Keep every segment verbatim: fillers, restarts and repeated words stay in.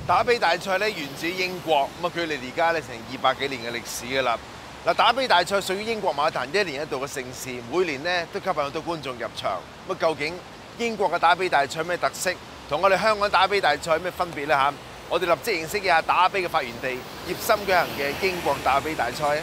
打比大賽咧源自英國，咁啊距離而家咧成二百幾年嘅歷史㗎啦。嗱，打比大賽屬於英國馬壇一年一度嘅盛事，每年咧都吸引好多觀眾入場。咁究竟英國嘅打比大賽有咩特色，同我哋香港打比大賽有咩分別咧嚇？我哋立即認識一下打比嘅發源地葉森舉行嘅英國打比大賽。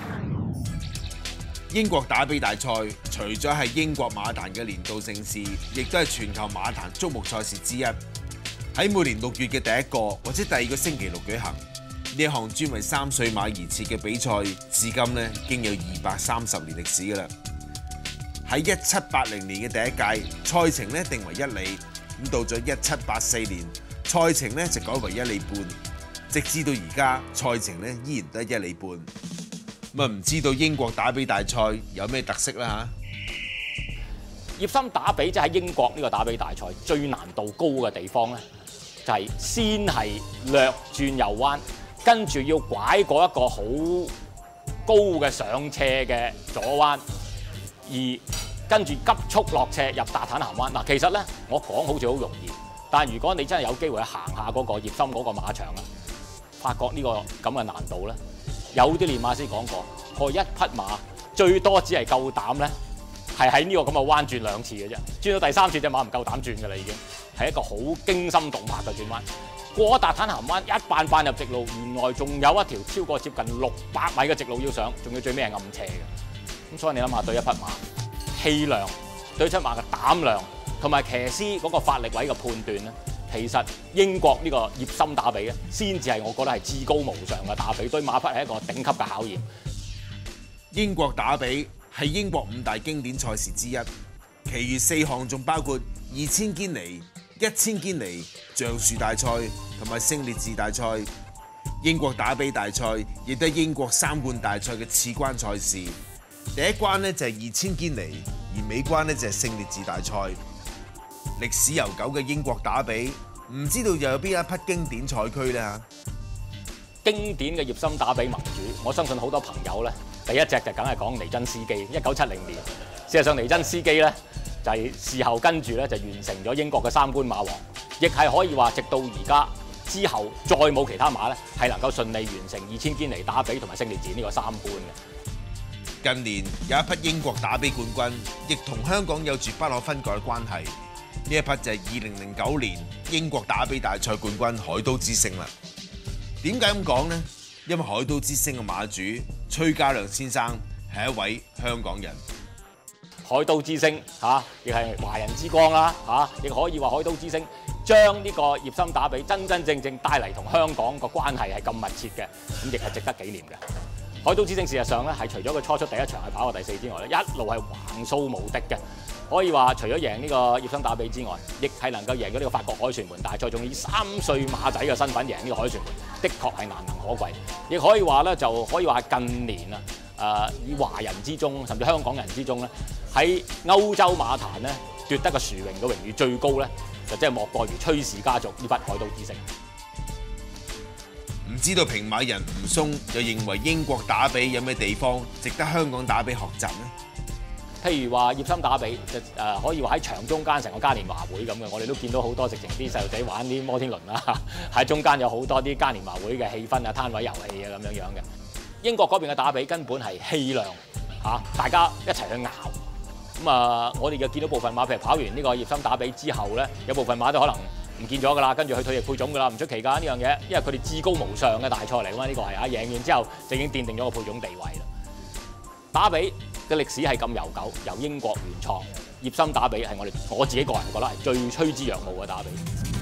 英國打比大賽除咗係英國馬壇嘅年度盛事，亦都係全球馬壇矚目賽事之一。喺每年六月嘅第一個或者第二個星期六舉行。呢一項專為三歲馬而設嘅比賽，至今咧已經有二百三十年歷史㗎啦。喺一七八零年嘅第一屆賽程咧定為一里，咁到咗一七八四年賽程咧就改為一里半，直至到而家賽程咧依然都係一里半。咁啊唔知道英國打比大賽有咩特色啦嚇？ 葉森打比即係喺英國呢個打比大賽最難度高嘅地方咧，就係先係略轉右彎。跟住要拐過一個好高嘅上斜嘅左彎，而跟住急速落斜入達坦咸灣。嗱，其實咧我講好似好容易，但係如果你真係有機會行下嗰個葉森嗰個馬場啊，發覺呢個咁嘅難度咧，有啲練馬師講過，佢一匹馬最多只係夠膽咧，係喺呢個咁嘅彎轉兩次嘅啫，轉到第三次隻馬唔夠膽轉㗎啦，已經係一個好驚心動魄嘅轉彎。過達坦咸灣一半半入直路，原來仲有一條超過接近六百米嘅直路要上，仲要最尾係暗斜嘅。咁所以你諗下，對一匹馬氣量、對一匹馬嘅膽量同埋騎師嗰個發力位嘅判斷咧，其實英國呢個葉森打比咧，先至係我覺得係至高無上嘅打比，對馬匹係一個頂級嘅考驗。 英國打比係英國五大經典賽事之一，其餘四項仲包括二千堅尼、一千堅尼、橡樹大賽同埋聖列治大賽。英國打比大賽亦都係英國三冠大賽嘅次關賽事。第一關呢就係二千堅尼，而尾關呢就係聖列治大賽。歷史悠久嘅英國打比，唔知道又有邊一匹經典賽區呢？ 經典嘅葉森打比盟主，我相信好多朋友咧，第一隻就梗係講尼真斯基。一九七零年，事實上尼真斯基咧就係事後跟住咧就完成咗英國嘅三冠馬王，亦係可以話直到而家之後再冇其他馬咧係能夠順利完成二千堅尼打比同埋聖列治呢個三冠嘅。 近年有一匹英國打比冠軍，亦同香港有住不可分割嘅關係。呢一匹就係二零零九年英國打比大賽冠軍海都之星啦。點解咁講呢？因為海都之星嘅馬主崔家亮先生係一位香港人。 海都之星嚇，亦係華人之光啦嚇，亦可以話海都之星將呢個葉森打比真真正正帶嚟同香港個關係係咁密切嘅，咁亦係值得紀念嘅。海都之星事實上咧係除咗佢初出第一場係跑過第四之外咧，一路係橫掃無敵嘅。可以話除咗贏呢個葉森打比之外，亦係能夠贏咗呢個法國凱旋門大賽，仲以三歲馬仔嘅身份贏呢個凱旋門，的確係難能可貴。亦可以話咧，就可以話係近年啊，誒、呃、以華人之中，甚至香港人之中咧，喺歐洲馬壇咧奪得個殊榮嘅榮譽最高咧，就即係莫過於崔氏家族呢匹海都之星。 唔知道平馬人吳松又認為英國打比有咩地方值得香港打比學習呢？ 譬如話葉森打比就誒、呃、可以話喺場中間成個嘉年華會咁嘅，我哋都見到好多直情啲細路仔玩啲摩天輪啦，喺中間有好多啲嘉年華會嘅氣氛啊、攤位遊戲啊咁樣樣嘅。英國嗰邊嘅打比根本係氣量嚇、啊，大家一齊去拗。咁啊，我哋又見到部分馬，譬如跑完呢個葉森打比之後咧，有部分馬都可能唔見咗㗎啦，跟住去退役配種㗎啦，唔出奇㗎呢樣嘢，因為佢哋至高無上嘅大賽嚟㗎嘛，呢、這個係啊，贏完之後就已經奠定咗個配種地位啦。打比嘅歷史係咁悠久，由英國原創，葉森打比係我哋我自己個人覺得係最趨之若鶩嘅打比。